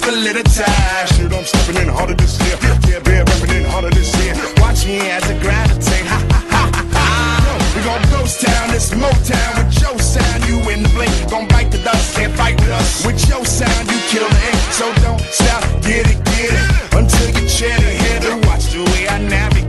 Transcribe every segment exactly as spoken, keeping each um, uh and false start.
a little time. Shit, I'm stepping in harder this year. Yeah, bear repping in harder this year. Watch me as I gravitate. Ha ha ha ha ha. We gon' ghost town, this Motown with your sound. You in the blink, gon' bite the dust, can't fight with us. With your sound, you kill the ink. So don't stop, get it, get it until you chat it. Hear the watch the way I navigate.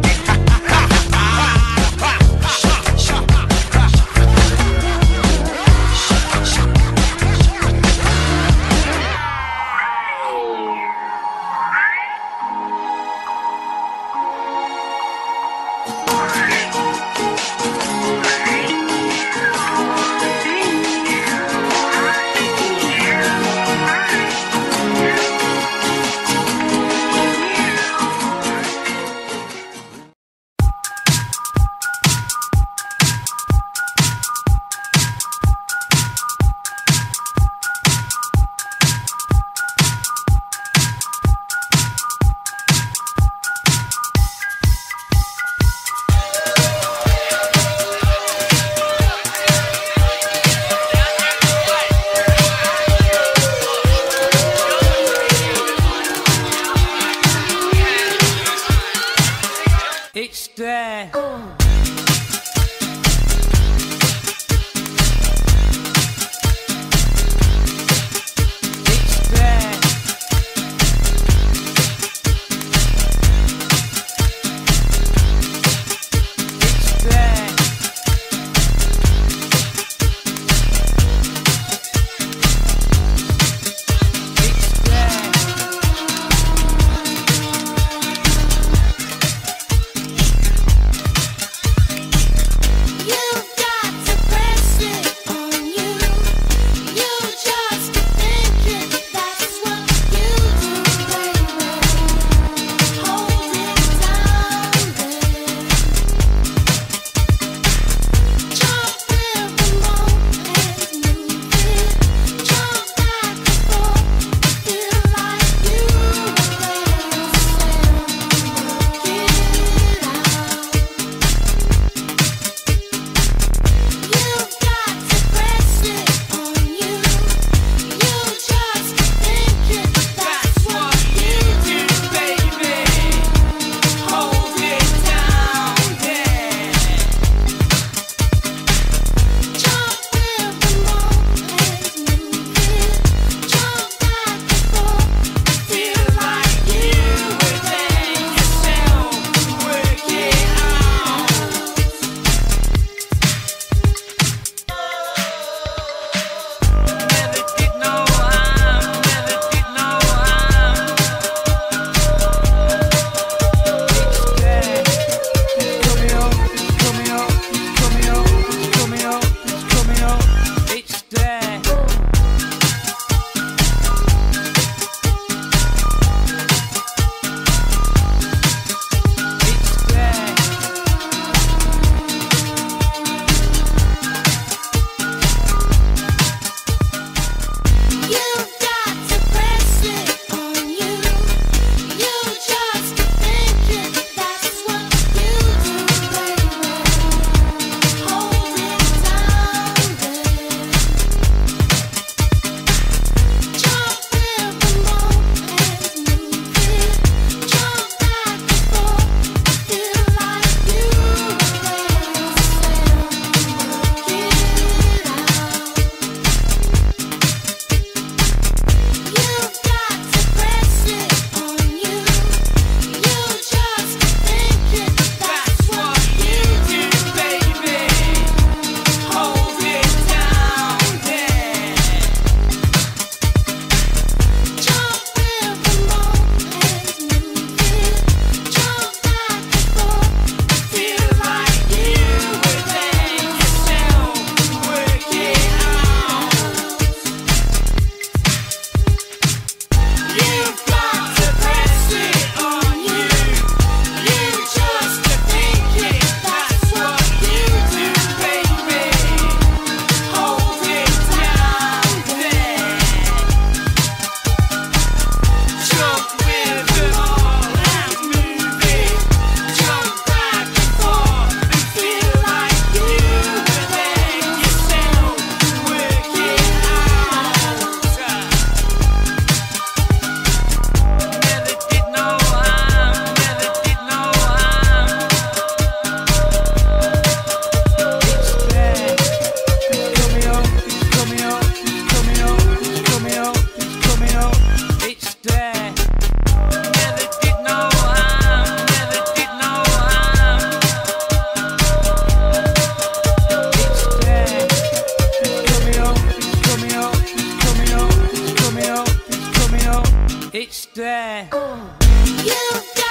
baby. You got